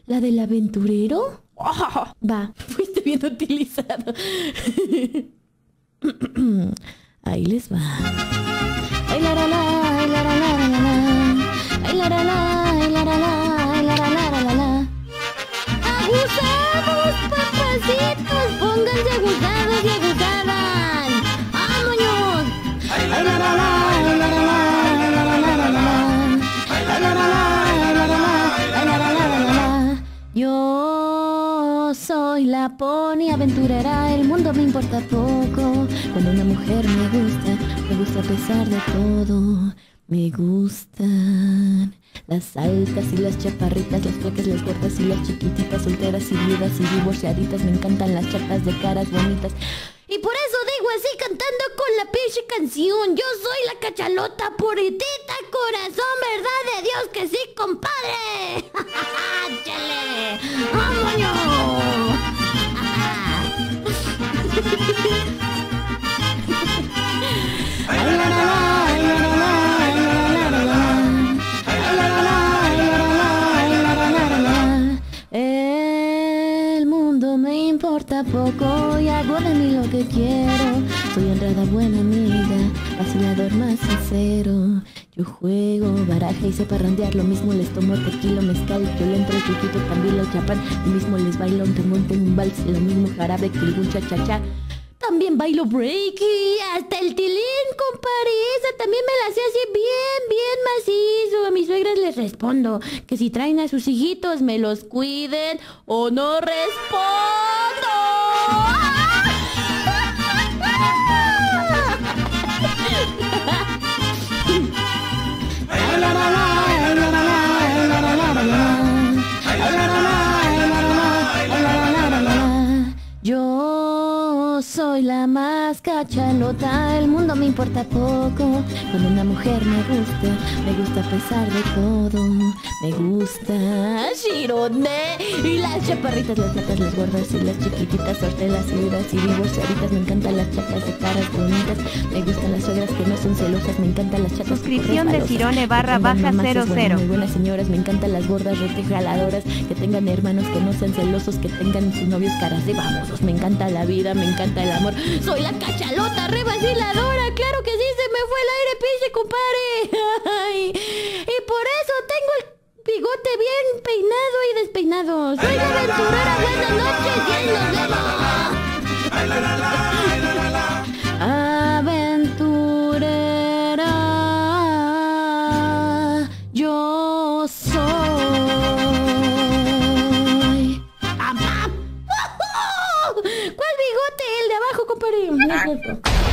¿La del aventurero? Oh, va, fuiste bien utilizado. Ahí les va. Ay, la, la, ay, la, la, la, la, la. Ay, la, la, la, ay, la, la, la, ay, la, la, la, la, la. ¡Abusados, papacitos! ¡Pónganse abusados y abusadas! ¡Vámonos! ¡Ay, la, la, la, la, ay, la, la, la, ay, la, la, la, la, la! ¡Ay, la, la, la, ay, la, la, la, ay, la, la, la, la, la! Yo soy la pony aventurera, el mundo me importa poco. Cuando una mujer me gusta a pesar de todo. Me gustan las altas y las chaparritas, las flacas, las gordas y las chiquititas, solteras y viudas y divorciaditas. Me encantan las chatas de caras bonitas. Y por eso digo así cantando con la pinche canción. Yo soy la cachalota puritita corazón, ¿verdad de Dios que sí, compadre? ¡Chale! ¡Vámonos! ¡Ay, la, la, la, ay, la, la, la, ay, la, la, la, la! ¡Ay, la, la, la, ay, la, la, la, ay, la, la, la, la! El mundo me importa poco y hago de mí lo que quiero. Soy honrada, buena amiga, vacilador más sincero. Yo juego baraja y sé parrandear, lo mismo les tomo tequila, mezcal, yo le entro chuchito, también lo chapan, lo mismo les bailo un monte en un vals, lo mismo jarabe que un cha-cha-cha. También bailo breaky, hasta el tilín, compadre, esa también me la sé así bien macizo. A mis suegras les respondo que si traen a sus hijitos me los cuiden o no respondo. Yo soy la más cachalota, el mundo me importa poco. Cuando una mujer me gusta a pesar de todo. Me gusta Shirone y las chaparritas, las flacas, las gordas y las chiquititas, solteras y viudas y divorciaditas. Me encantan las chatas de caras bonitas. Me gustan las suegras que no son celosas. Me encantan las chatas. Suscripción de Cirone /00. Muy buenas señoras, me encantan las gordas retejaladoras, que tengan hermanos que no sean celosos, que tengan sus novios caras de babosos. Me encanta la vida, me encanta el amor. Soy la cachalota re vaciladora, claro que sí, se me fue el aire, pinche compadre. Ay, y por eso tengo el bigote bien peinado y despeinado. Soy la aventurera, buenas noches y ahí nos vemos. Aventurera, yo soy. ¿Cuál bigote? El de abajo, compadre.